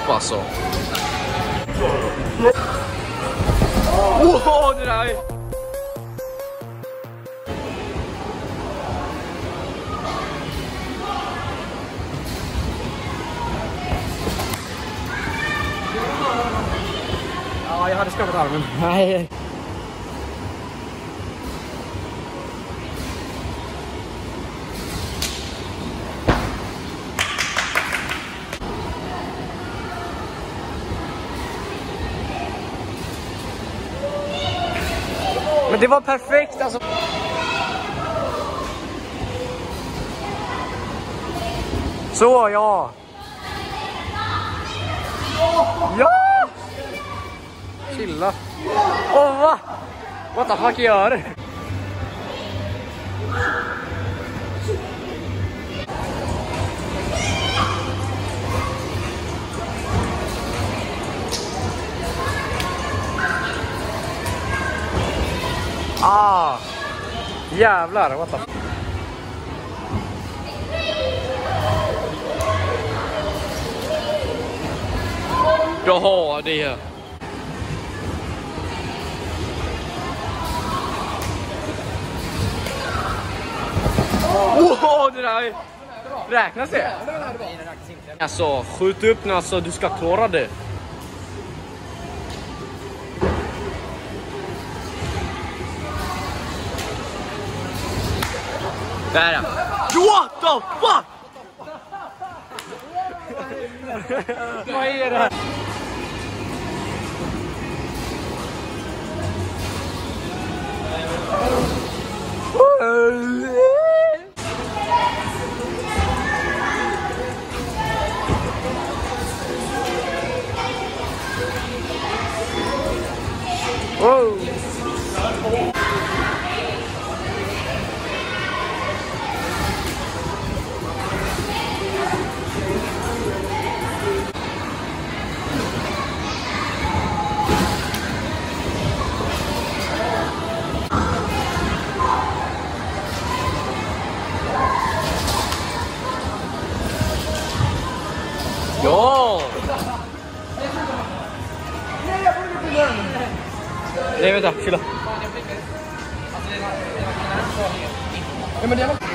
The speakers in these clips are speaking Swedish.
alltså. Wow, det där är... Ja, jag hade skapat armen. Nej. Men det var perfekt alltså. Så ja. Ja. Chilla. Åh va? What the fuck gör du? Ah. Jävlar, what the fuck? Jaha, det är... Wow, det där är... Räknas det? Alltså, skjut upp nu alltså, du ska klara det. Där ja. What the fuck? Vad är det här? Wow. Ja! Nej, vänta, chilla. Ja, men det var...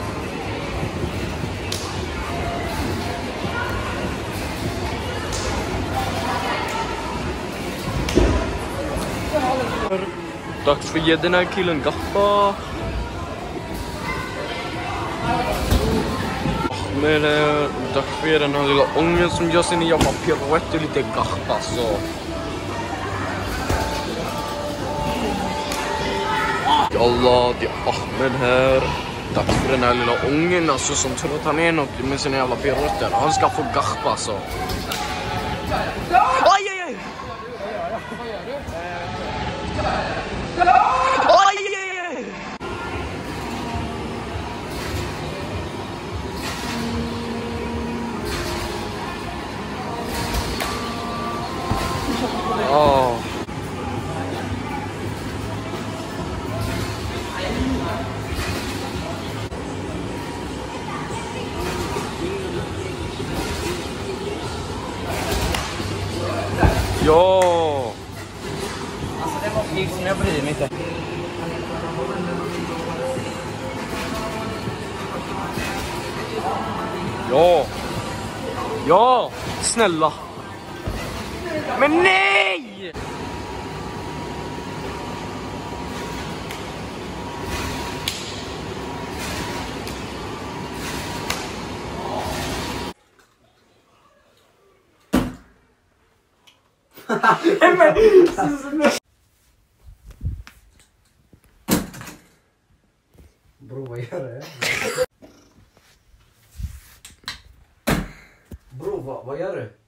Dags för att ge den här killen gaffa. Men dags för att ge den här lilla ången som gör sin jävla pirouette och lite gaffa så. Jalla, det är Ahmed här. Dags för den här lilla ången alltså, som tror att han är något med sina jävla pirouetter. Han ska få gaffa alltså. Aj, aj, aj! Aj, aj, aj! Oh. Ja. Alltså det var fint som jag bryr mig inte. Ja. Ja, snälla. Men nej! Bro, vad gör du? Bro, vad gör du?